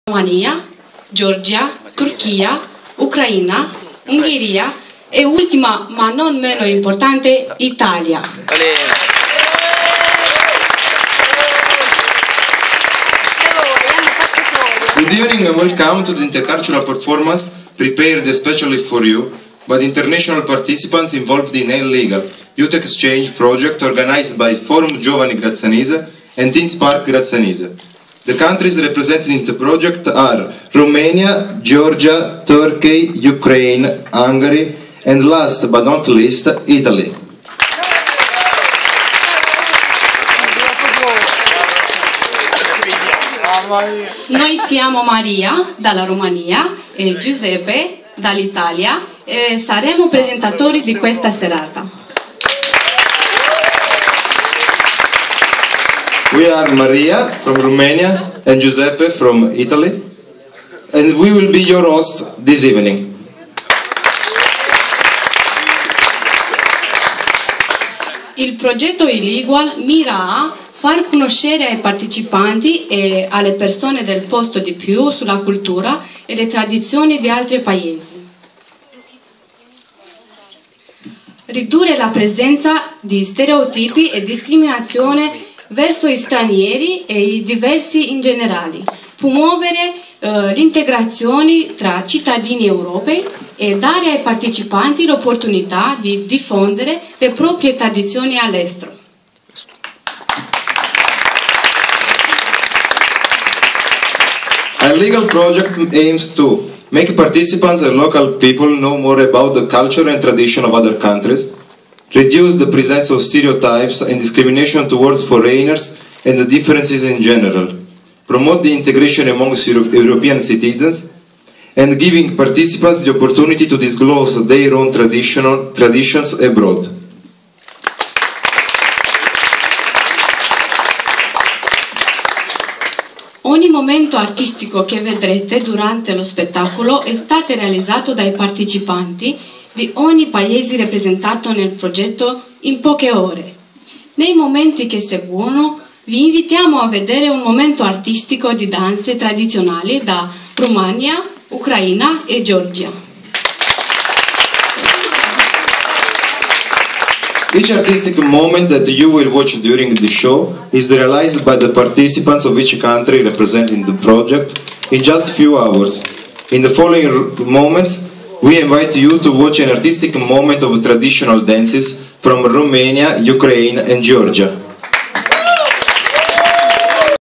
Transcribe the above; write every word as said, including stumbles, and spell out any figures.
Romania, Georgia, Turchia, Ucraina, Ungheria e ultima, ma non meno importante, Italia. Good evening and welcome to the intercultural performance prepared especially for you by the international participants involved in a legal youth exchange project organized by Forum Giovani Grazzanise and Teen Spark Grazzanise. The countries represented in the project are Romania, Georgia, Turkey, Ukraine, Hungary, and last but not least, Italy. Noi siamo Maria dalla Romania e Giuseppe dall'Italia e saremo presentatori di questa serata. We are Maria from Romania and Giuseppe from Italy, and we will be your hosts this evening. Il progetto Iligual mira a far conoscere ai partecipanti e alle persone del posto di più sulla cultura e le tradizioni di altri paesi. Ridurre la presenza di stereotipi e discriminazione verso i stranieri e i diversi in generale, promuovere eh, l'integrazione tra cittadini europei e dare ai partecipanti l'opportunità di diffondere le proprie tradizioni all'estero. Our legal project aims to make participants and local people know more about the culture and tradition of other countries, reduce the presence of stereotypes and discrimination towards foreigners and the differences in general, promote the integration amongst Euro European citizens, and giving participants the opportunity to disclose their own traditional traditions abroad. Ogni momento artistico che vedrete durante lo spettacolo è stato realizzato dai partecipanti di ogni paese rappresentato nel progetto in poche ore. Nei momenti che seguono vi invitiamo a vedere un momento artistico di danze tradizionali da Romania, Ucraina e Georgia. Each artistic moment that you will watch during the show is realized by the participants of each country representing the project in just few hours. In the following moments, we invite you to watch an artistic moment of traditional dances from Romania, Ukraine and Georgia.